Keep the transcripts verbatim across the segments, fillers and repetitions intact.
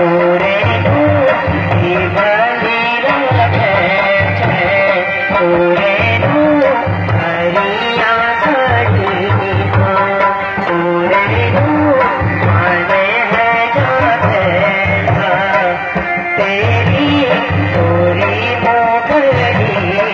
पूरे दूधी भली रखे पूरे दू हरिया खड़ी हो पूरे दू माने है जाते तेरी पूरी मोगरी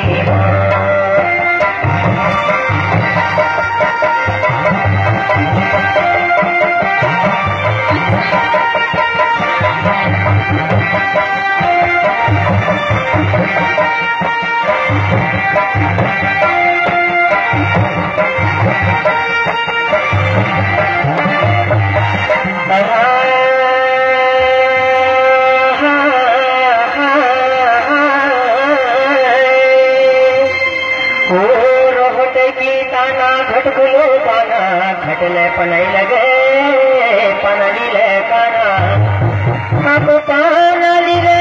घटगुलो पाना घटले पनई लगे पनली ले काना अब पानली रे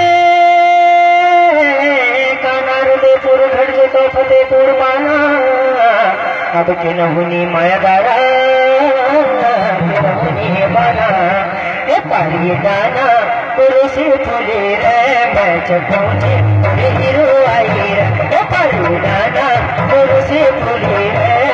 काना रुदेपुर घट तो फतेहपुर पाना अब के नहुनी मायादारा नहुनी बाना ए पारी दाना पुरुष फुले रे मैच पहुंचे हीरो आई रे ए पारी दाना पुरुष फुले रे